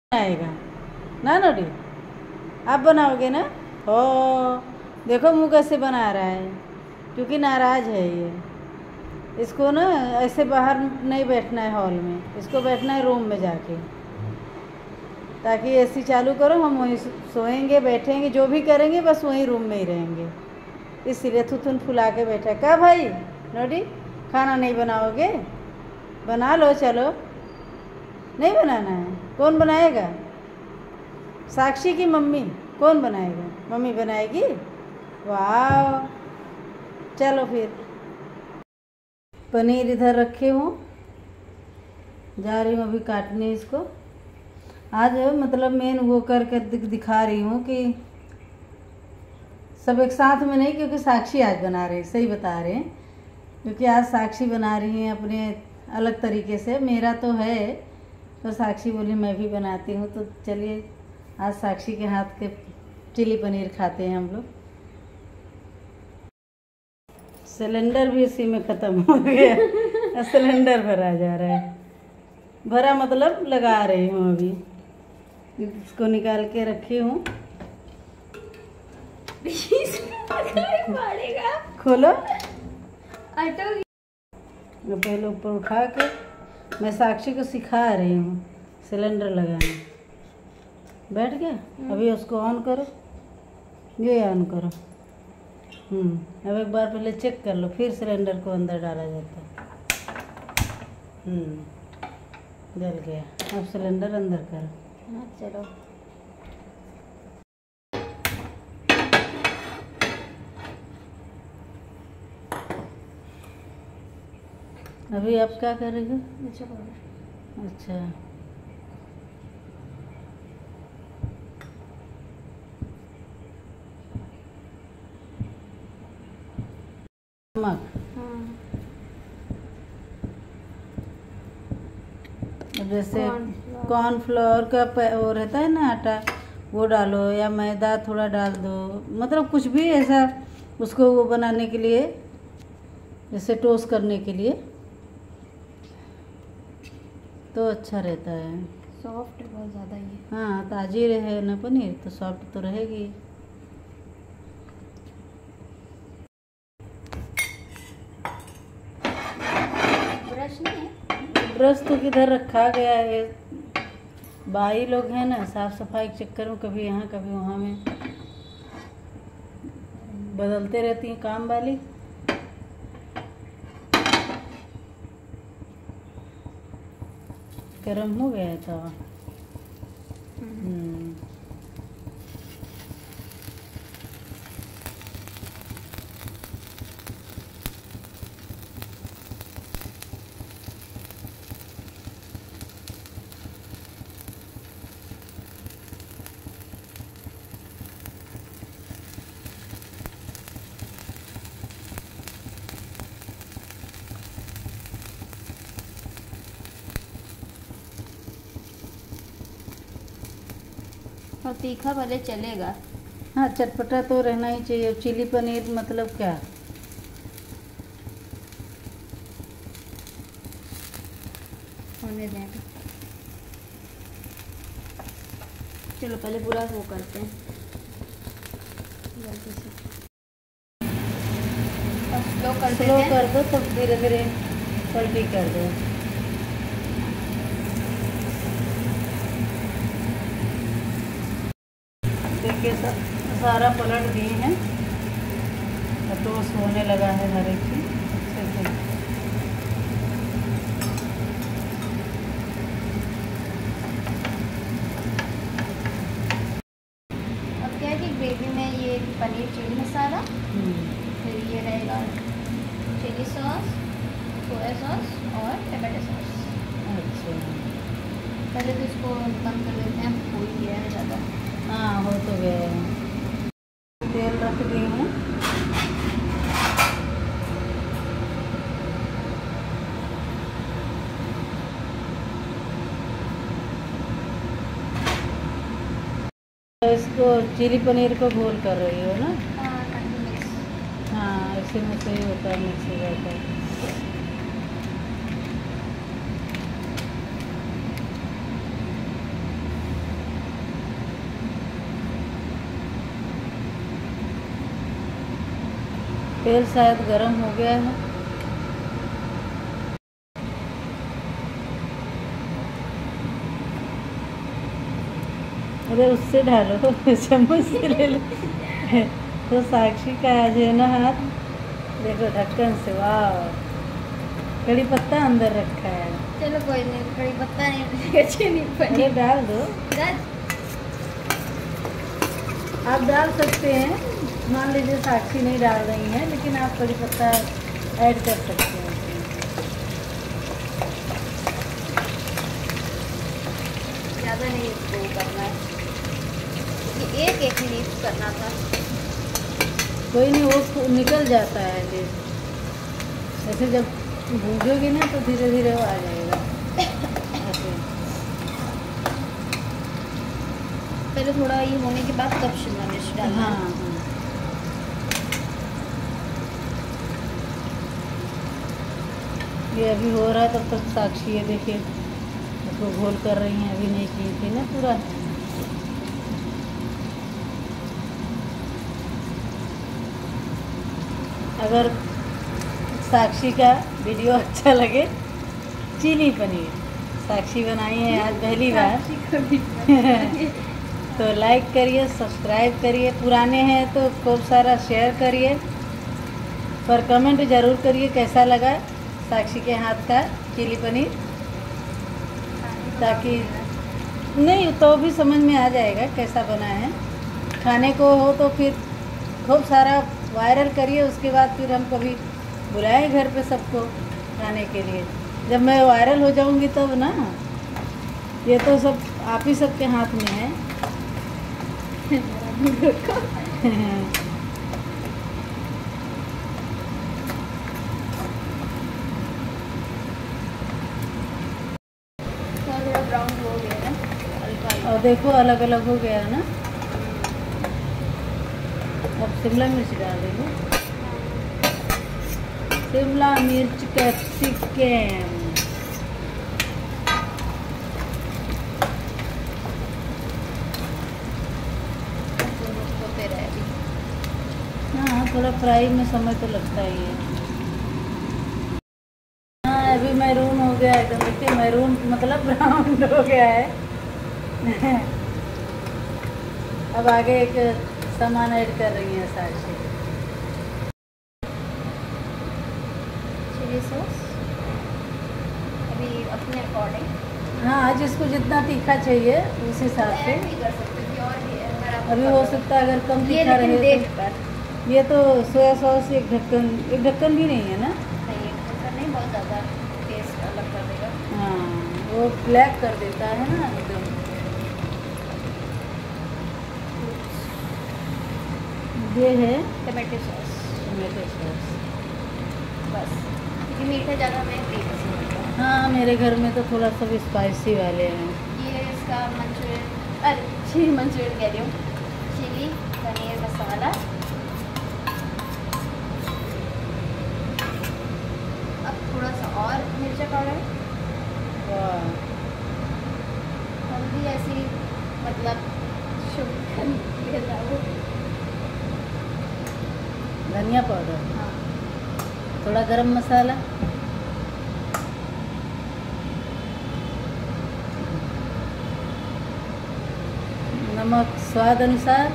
आएगा ना नोटी, आप बनाओगे ना। हो देखो मुंह कैसे बना रहा है, क्योंकि नाराज़ है ये। इसको ना ऐसे बाहर नहीं बैठना है हॉल में, इसको बैठना है रूम में जाके, ताकि एसी चालू करो हम वहीं सोएंगे बैठेंगे, जो भी करेंगे बस वहीं रूम में ही रहेंगे। इसीलिए थुथुन फुला के बैठा। क्या भाई नोटी, खाना नहीं बनाओगे? बना लो, चलो। नहीं बनाना है? कौन बनाएगा? साक्षी की मम्मी। कौन बनाएगा? मम्मी बनाएगी। वाह, चलो फिर। पनीर इधर रखे हूँ, जा रही हूँ अभी काटने इसको। आज मतलब मेन वो करके दिखा रही हूँ कि सब एक साथ में नहीं, क्योंकि साक्षी आज बना रही, सही बता रहे हैं, क्योंकि आज साक्षी बना रही हैं अपने अलग तरीके से। मेरा तो है, तो साक्षी बोली मैं भी बनाती हूँ, तो चलिए आज साक्षी के हाथ के चिली पनीर खाते हैं हम लोग। सिलेंडर भी इसी में ख़त्म हो गया। सिलेंडर भरा जा रहा है, भरा मतलब लगा रही हूँ अभी। इसको निकाल के रखी हूँ। खोलो, पहले ऊपर उठा के मैं साक्षी को सिखा रही हूँ सिलेंडर लगाना। बैठ गया? अभी उसको ऑन करो, ये ऑन करो। अब एक बार पहले चेक कर लो, फिर सिलेंडर को अंदर डाला जाता है। जल गया, अब सिलेंडर अंदर करो। हाँ चलो। अभी आप क्या करेंगे? अच्छा, नमक। जैसे कॉर्नफ्लोर का वो रहता है ना आटा, वो डालो, या मैदा थोड़ा डाल दो, मतलब कुछ भी ऐसा उसको वो बनाने के लिए, जैसे टोस्ट करने के लिए, तो अच्छा रहता है। सॉफ्ट बहुत ज़्यादा ही है। हाँ, ताजी रहे ना पनीर तो सॉफ्ट तो रहेगी। ब्रश नहीं है? ब्रश तो किधर रखा गया है, भाई लोग हैं ना, साफ सफाई के चक्कर में कभी यहाँ कभी वहाँ में बदलते रहती हैं काम वाली। गरम हो गया है तवा। और तीखा भले चलेगा। हाँ, चटपटा तो रहना ही चाहिए। चिली पनीर मतलब क्या, होने दें। चलो पहले पूरा वो करते हैं जल्दी से। स्लो कर दो, तब धीरे धीरे पलटी कर दो। देखिए सारा पलट दिए हैं, टोस्ट होने लगा है हर एक चीज। अब क्या है कि ग्रेवी में ये पनीर चिली मसाला, फिर ये रहेगा चिली सॉस, सोया सॉस और टमाटो सॉस। अच्छा, पहले तो इसको कम कर देते हैं, हो ही गया है ज़्यादा। हाँ हो तो गया है। तेल रख दी हूँ। इसको चिली पनीर को घोल कर रही हो ना? हाँ, इसी में से ही होता है, मिक्स हो जाता है। तेल शायद गरम हो गया है। अरे उससे डालो, चम्मच से ले लो। तो साक्षी का आज है ना हाथ, देखो ढक्कन से। वाह, कड़ी पत्ता अंदर रखा है। चलो कोई नहीं, कड़ी पत्ता नहीं, चीनी अरे पनीर डाल दो, डाल। आप डाल सकते हैं। मान लीजिए साक्षी नहीं डाल रही हैं, लेकिन आप कड़ी पत्ता ऐड कर सकते हैं। ज़्यादा नहीं इसको करना है, ये एक ही लीफ करना था। कोई नहीं, वो निकल जाता है लेस। ऐसे जब भूजोगी ना तो धीरे धीरे वो आ जाएगा ऐसे। पहले थोड़ा ये होने के बाद तब शिमला मिर्च डालना हाँ है। हाँ, ये अभी हो रहा है। तब तक साक्षी ये देखिए उसको घोल कर रही हैं, अभी नहीं की थी ना पूरा। अगर साक्षी का वीडियो अच्छा लगे, चिली पनीर साक्षी बनाई है आज पहली बार। तो लाइक करिए, सब्सक्राइब करिए, पुराने हैं तो खूब सारा शेयर करिए, पर कमेंट ज़रूर करिए कैसा लगा साक्षी के हाथ का चिली पनीर, ताकि नहीं तो भी समझ में आ जाएगा कैसा बना है। खाने को हो तो फिर खूब सारा वायरल करिए, उसके बाद फिर हम कभी बुलाएं घर पे सबको खाने के लिए। जब मैं वायरल हो जाऊंगी तब ना, ये तो सब आप ही सबके हाथ में है। थोड़ा ब्राउन हो गया ना, हल्का। और देखो अलग अलग हो गया ना। अब शिमला मिर्च डाल देंगे, शिमला मिर्च कैप्सिकम। हाँ, थोड़ा फ्राई में समय तो लगता ही है। हाँ, अभी मैरून हो गया एकदम, देखिए मैरून मतलब ब्राउन हो गया है। अब आगे एक सामान ऐड कर रही है साक्षी। चिली सॉस अभी अपने अकॉर्डिंग। हाँ, जिसको जितना तीखा चाहिए उस हिसाब से। ऐड भी कर सकते थे, और भी अगर आप अभी हो सकता है अगर कम ये तीखा लेकिन रहे देख तो। कर ये तो सोया सॉस एक ढक्कन भी नहीं है ना। नहीं, ऐसा नहीं, बहुत ज़्यादा टेस्ट अलग कर देगा। हाँ, वो ब्लैक कर देता है ना एकदम। ये है टमाटो सॉस टमाटो सॉस। बस, क्योंकि मीठा ज़्यादा मैं नहीं पसंद करता। हाँ, मेरे घर में तो थोड़ा सब स्पाइसी वाले हैं। ये इसका मंचूरियन, अरे चिली मंचूरियन कह रही हूँ, चिली पनीर मसाला। अब थोड़ा सा और मिर्चा पाउडर, वाह, हल्दी ऐसी, मतलब शुभ ये था वो। धनिया पाउडर, हाँ, थोड़ा गरम मसाला, नमक स्वाद अनुसार,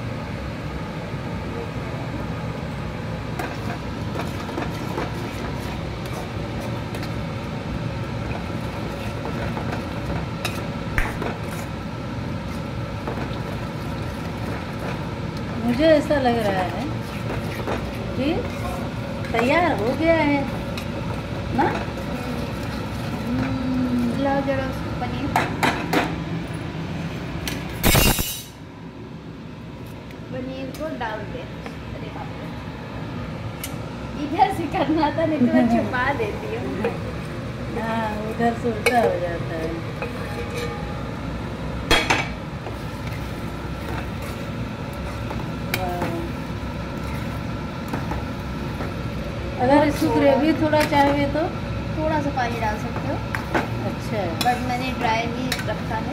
मुझे ऐसा लग रहा है कि तैयार हो गया है ना। लाओ जरा उसको पनीर, पनीर को डाल दे। अरे बाप रे, इधर से करना था, नहीं तो मैं छुपा देती हूँ। हाँ, उधर से उल्टा हो जाता है। वाह। अगर इसकी ग्रेवी थोड़ा चाहिए तो थोड़ा सा पानी डाल सकते हो, अच्छा है। बट मैंने ड्राई नहीं रखा है।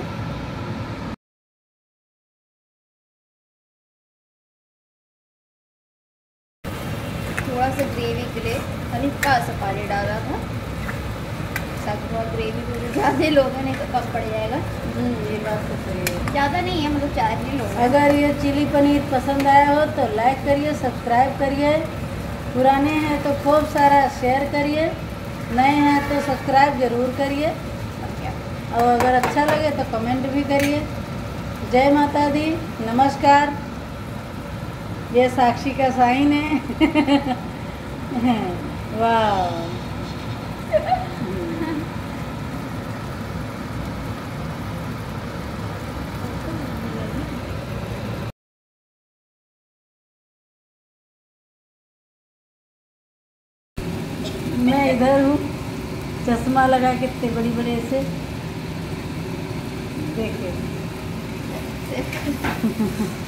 थोड़ा सा ग्रेवी के लिए हल्का सा पानी डाला था, ताकि बहुत ग्रेवी भी ज़्यादा लोग हैं, नहीं तो कम पड़ जाएगा। ये बात तो सही है। ज़्यादा नहीं है, मतलब 4 ही लोग हैं। अगर ये चिली पनीर पसंद आया हो तो लाइक करिए, सब्सक्राइब करिए, पुराने हैं तो खूब सारा शेयर करिए, नए हैं तो सब्सक्राइब ज़रूर करिए, और अगर अच्छा लगे तो कमेंट भी करिए। जय माता दी, नमस्कार। ये साक्षी का साइन है। वाह। मैं इधर हूँ, चश्मा लगा के इतने बड़ी बड़े से देखिए।